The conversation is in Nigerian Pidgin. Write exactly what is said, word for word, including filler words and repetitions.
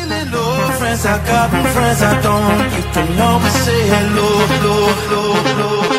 hello. Friends I got and friends I don't. You can always say hello, hello, hello, hello.